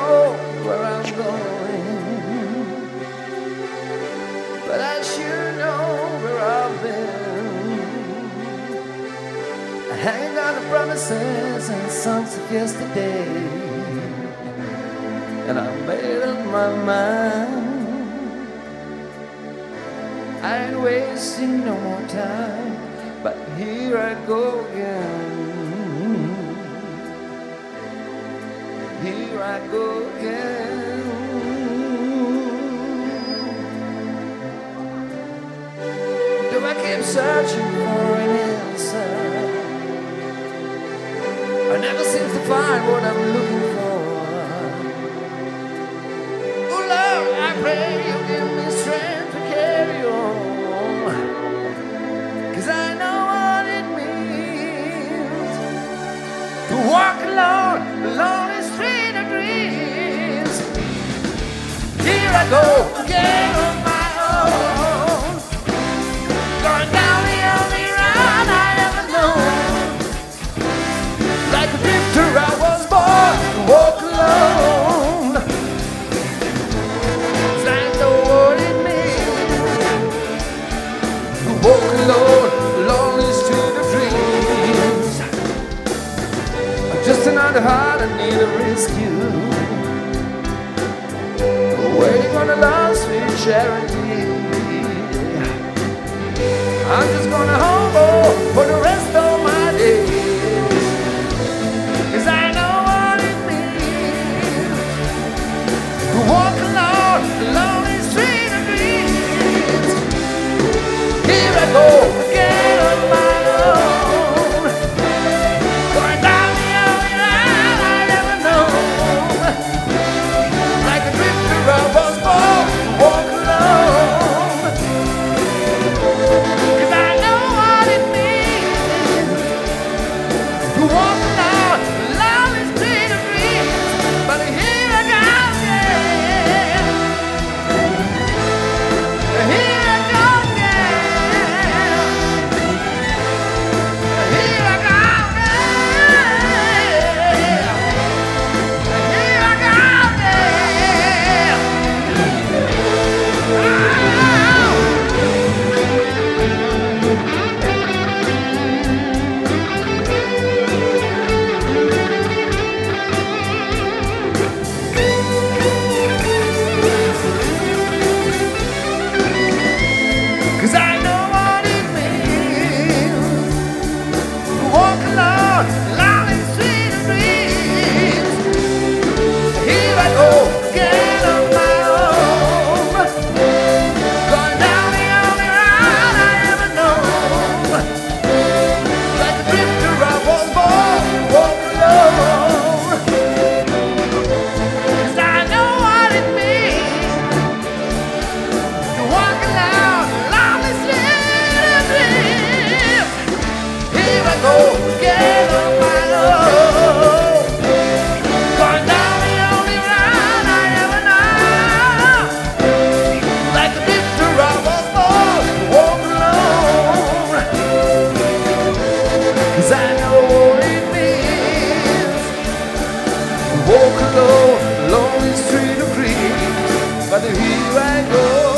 know where I'm going, but I sure know where I've been. Hanging on the promises and songs of yesterday, and I made up my mind. I ain't wasting no more time, but here I go again. Here I go again. Do I keep searching for an answer? I never seem to find what I'm looking for. Oh Lord, I pray you give me strength to carry on, 'cause I know what it means to walk alone, alone is street of dreams. Here I go again on my own, going down the only road I ever known. Like a drifter I was born to walk alone, 'cause I know what it means to walk alone, alone is street of dreams. I'm just another heart I need a rescue, waiting on a love sweet charity. I'm just gonna hold on for the rest of my days, 'cause I know what it means to walk alone, alone in street of dreams. Here I go again on my own, going down the only road I ever known. Like a drifter I was born to walk alone, 'cause I know what it means to walk alone, alone in street of dreams. But here I go again. Here I go again. Here I go again. Here I go again. Cause I know what it means to walk alone, alone in street of dreams. Here I go again on my own, going down the only road I ever known. Like a drifter I was born to walk alone, 'cause I know what it means to walk alone, alone in street of dreams. Here I go again on my own, going down the only road I ever know. Like a drifter I was born to walk alone, 'cause I know what it means to walk alone, alone in street of dreams. But here I go.